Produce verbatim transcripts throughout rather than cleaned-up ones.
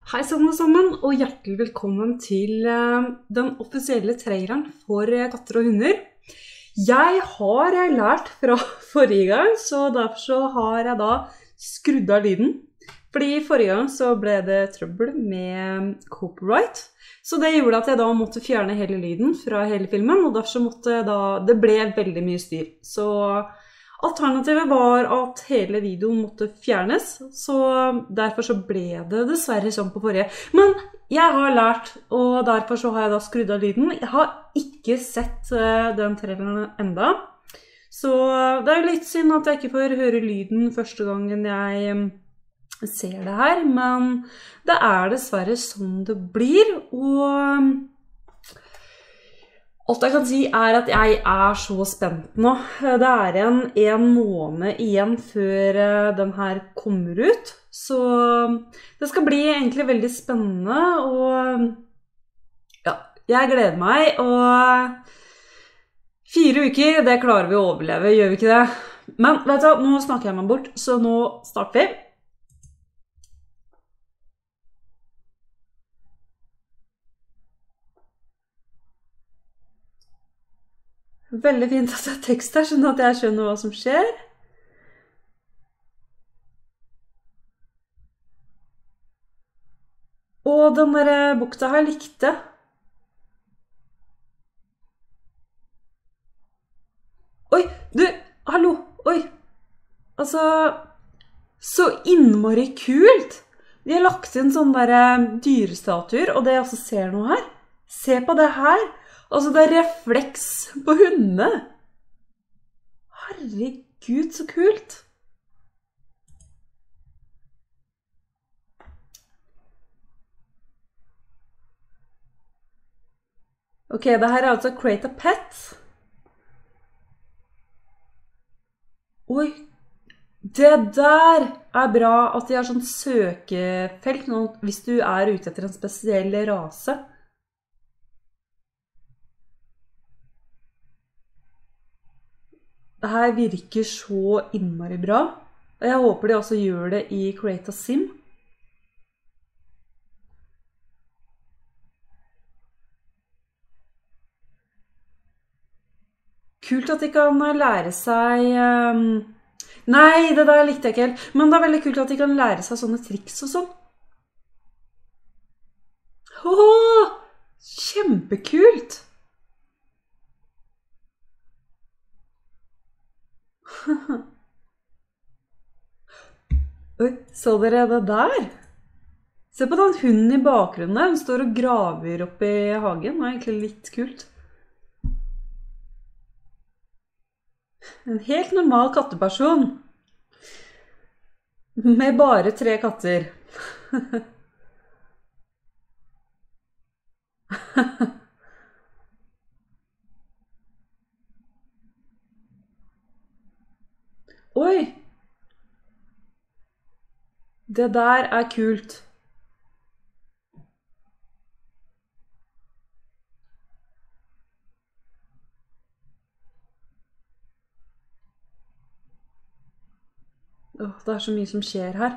Hei sammen sammen, og hjertelig velkommen til eh, den offisielle traileren for eh, katter og hunder. Jeg har eh, lært fra forrige gang, så derfor så har jeg da skrudd av lyden. Fordi forrige gang så ble det trøbbel med copyright, så det gjorde at jeg da måtte fjerne hele lyden fra hele filmen, og derfor så måtte jeg da, det ble veldig mye styr. Så alternativet var at hele videoen måtte fjernes, så derfor så ble det dessverre sånn på forrige. Men jeg har lært, og derfor så har jeg da skrudd av lyden. Jeg har ikke sett uh, den traileren enda, så det er jo litt synd at jeg ikke får høre lyden første gangen jeg um, ser det her, men det er dessverre sånn det blir, og um, alt jeg kan si er at jeg er så spent nå. Det er en, en måned igjen før den her kommer ut, så det skal bli egentlig veldig spennende, og ja, jeg gleder meg, og fire uker, det klarer vi å overleve, gjør vi ikke det? Men vet du, nå snakker jeg meg bort, så nå starter vi. Veldig fint at det er tekst her, sånn at jeg skjønner hva som skjer. Og den der bukta her likte. Oi, du, hallo, oi. Altså, så innmari kult. De har lagt inn sånne der dyrestatuer, og det jeg også ser nå her. Se på det her. Altså, det er refleks på hundene. Herregud, så kult. Ok, det her er altså Create a Pet. Oi, det der er bra at de har sånn søkefelt hvis du er ute etter en spesiell rase. Det her virker så innmari bra, og jeg håper de også gjør det i Create a Sim. Kult at de kan lære seg... Um... Nei, det der likte jeg ikke helt, men det er veldig kult at de kan lære seg sånne triks og sånn. Åh, kjempekult! Oi, så dere det der? Se på den hunden i bakgrunnen der, den står og graver opp i hagen, det er egentlig litt kult. En helt normal katteperson, med bare tre katter. Oi! Det der er kult. Åh, det er så mye som skjer her.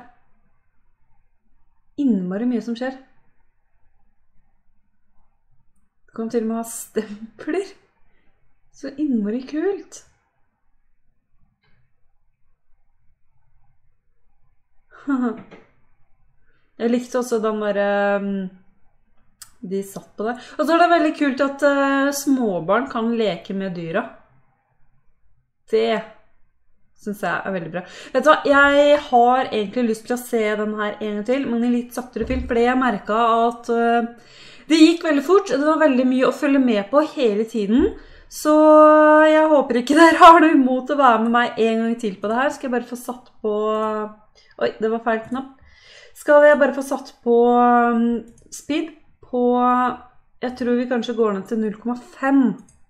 Innmari mye som skjer. Det kan til og med ha stempler. Så innmari kult. Jeg likte også den der de satt på det. Og så er det veldig kult at uh, småbarn kan leke med dyra. Det synes jeg er veldig bra. Vet du hva, jeg har egentlig lyst til å se den her en gang til, men i litt saktere film, fordi jeg merket at uh, det gikk veldig fort. Det var veldig mye å følge med på hele tiden. Så jeg håper ikke dere har noe imot å være med meg en gang til på det her. Skal jeg bare få satt på... Oi, det var feil knapp. Skal jeg bare få satt på um, speed på, jeg tror vi kanskje går ned til null komma fem.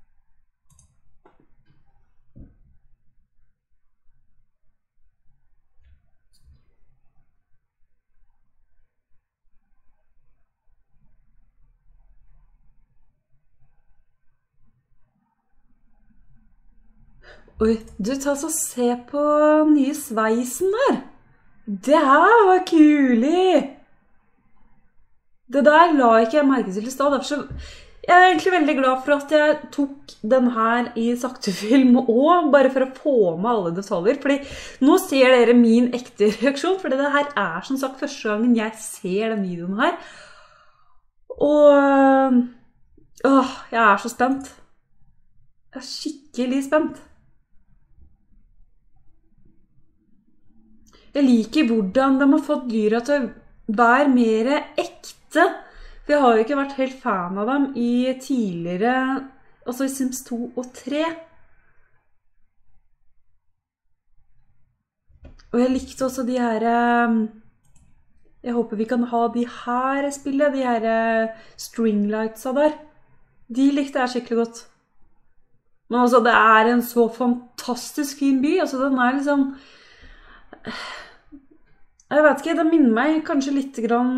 Oi, du tar så se på nye sveisen der. Det her var kulig! Det der la ikke jeg merke til i stad, derfor så jeg er egentlig veldig glad for at jeg tok den her i saktefilm også, bare for å få med alle detaljer, fordi nå ser dere min ekte reaksjon, fordi det her er som sagt første gangen jeg ser den videoen her, og åh, jeg er så spent. Jeg er skikkelig spent. Jeg liker hvordan de har fått dyra til å være mer ekte, for jeg har jo ikke vært helt fan av dem i tidligere, altså i Sims to og tre. Og jeg likte også de her, jeg håper vi kan ha de her spillet, de her stringlightsa der. De likte jeg skikkelig godt. Men altså, det er en så fantastisk fin by, altså den er liksom, jeg vet ikke, det minner meg kanskje litt grann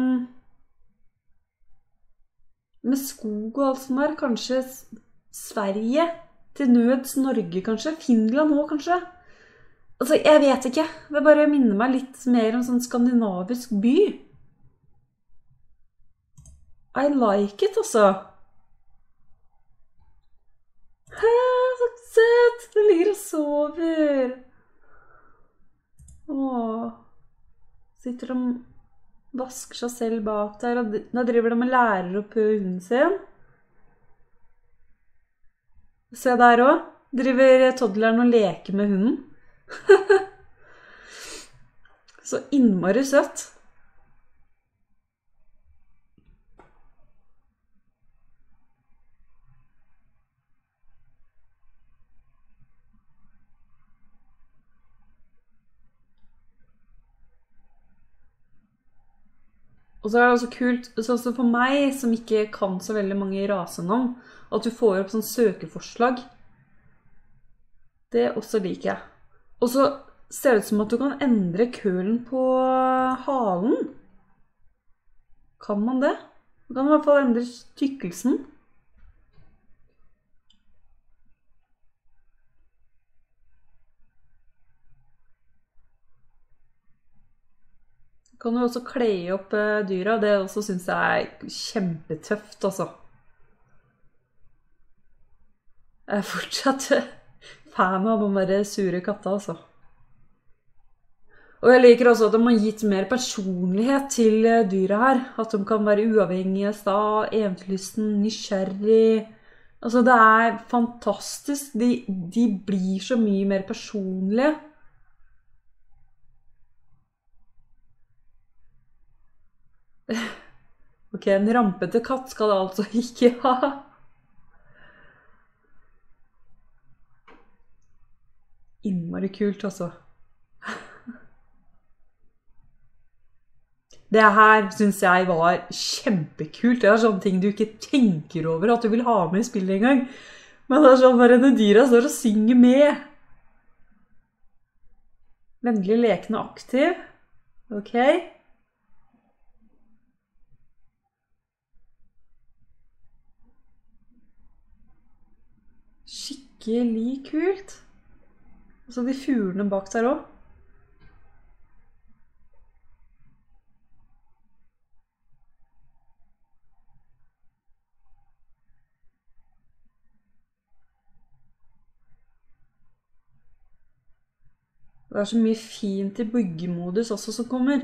med skog og alt sånt der, kanskje Sverige, til nøds Norge kanskje, Finland også kanskje. Altså, jeg vet ikke, det bare minner meg litt mer om sånn skandinavisk by. I like it, altså. Hæ, så søtt, det ligger og sover. Åh, sitter de vasker seg selv bak der, og da driver de og lærer opp hunden sin. Se der også, driver toddleren og leker med hunden. Så innmari søtt. Og så er det også kult, sånn som for meg, som ikke kan så veldig mange rasenavn, at du får opp sånn søkeforslag. Det også liker jeg. Og så ser det ut som at du kan endre kølen på halen. Kan man det? Du kan i hvert fall endre tykkelsen. Kan du også kle opp dyra, det også synes jeg er kjempetøft, altså. Jeg er fortsatt fan av de der sure katta, altså. Og jeg liker også at de har gitt mer personlighet til dyra her. At de kan være uavhengige, sta, eventyrlysten, nysgjerrig. Altså, det er fantastisk. De, de blir så mye mer personlige. Ok, en rampete katt skal det altså ikke ha. Innmari kult, altså. Det her synes jeg var kjempekult. Det er sånne ting du ikke tenker over at du vil ha med i spillet en gang. Men det er sånn bare når dyra står og synger med. Vennlig, lekende og aktiv. Ok. Skikkelig kult. Og så de fuglene bak der også. Det er så mye fint i byggemodus også som kommer.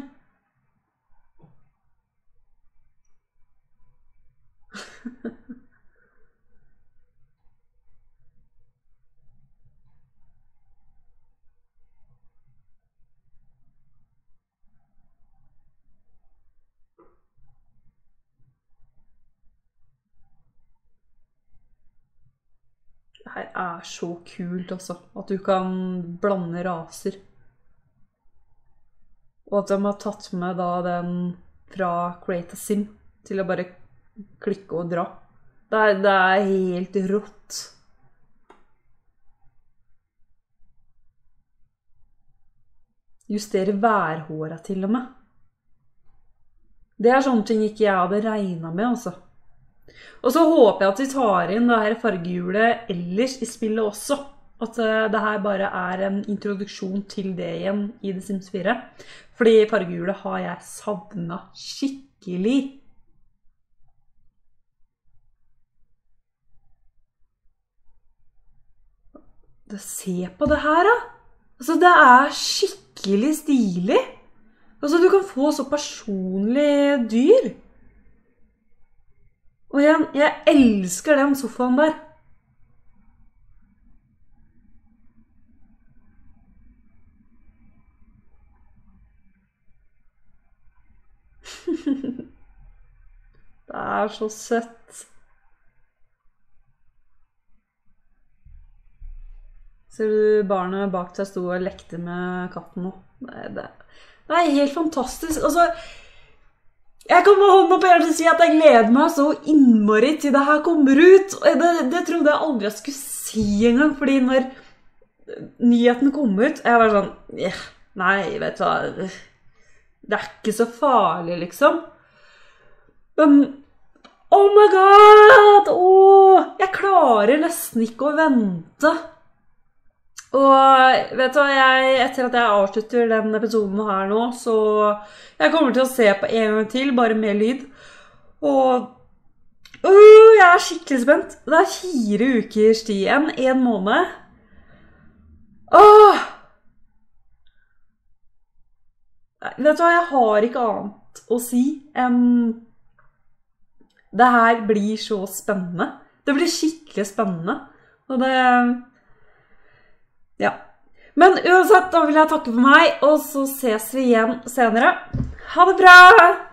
Det her er så kult også, at du kan blande raser. Og at de har tatt med da den fra Create a Sim til å bare klikke og dra. Det er, det er helt rått. Justere værhåra til og med. Det er sånne ting ikke jeg hadde regnet med, altså. Og så håper jeg at vi tar inn det her fargehjulet ellers i spillet også. At det her bare er en introduksjon til det igjen i The Sims fire. Fordi fargehjulet har jeg savnet skikkelig. Se på det her, da. Altså, det er skikkelig stilig. Altså, du kan få så personlige dyr. Og jeg, jeg elsker den sofaen der. Det er så søtt. Ser du barnet bak seg stod og lekte med katten nå? Det, det, det er helt fantastisk. Altså, jeg kan med hånden på hjertet si at jeg gleder meg så innmari til det her kommer ut. Det, det trodde jeg aldri jeg skulle si en gang, fordi når nyheten kom ut, jeg var sånn, yeah, nei, vet du hva, det er ikke så farlig, liksom. Men, oh my god, åh, jeg klarer nesten ikke å vente. Og vet du hva, jeg, etter at jeg avslutter den episoden her nå, så jeg kommer til å se på en gang til, bare med lyd. Og uh, jeg er skikkelig spent. Det er fire ukers tid igjen, en måned. Åh! Vet du hva, jeg har ikke annet å si enn det her blir så spennende. Det blir skikkelig spennende. Og det... Ja. Men uansett, da vil jeg takke for meg, og så ses vi igjen senere. Ha det bra!